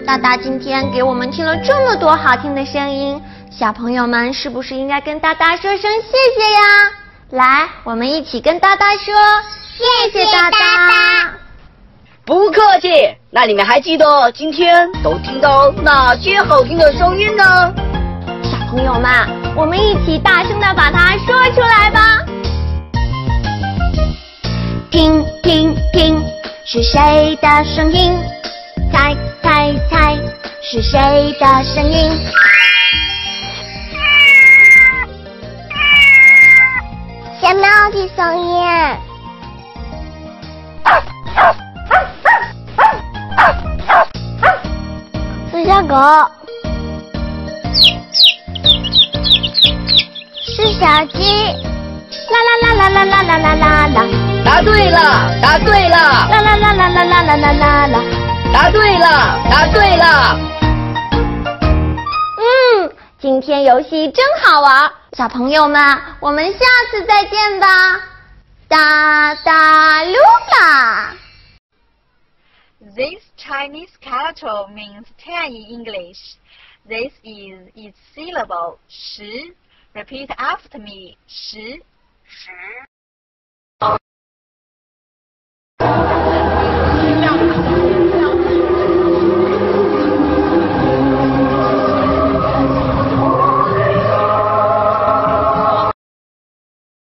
大大今天给我们听了这么多好听的声音，小朋友们是不是应该跟大大说声谢谢呀？来，我们一起跟大大说谢谢大大。 不客气。那你们还记得今天都听到哪些好听的声音呢？ 小朋友们，我们一起大声的把它说出来吧。听听听，是谁的声音？猜猜猜，是谁的声音？ 小猫的声音。是小狗。是小鸡。 啦啦啦啦啦啦啦啦啦！ 答对了，答对了！ 啦啦啦啦啦啦啦啦啦啦！ 答对了，答对了！ 今天游戏真好玩，小朋友们，我们下次再见吧。哒哒噜啦。 This Chinese character means 10 in English. This is its syllable 10. Repeat after me 10.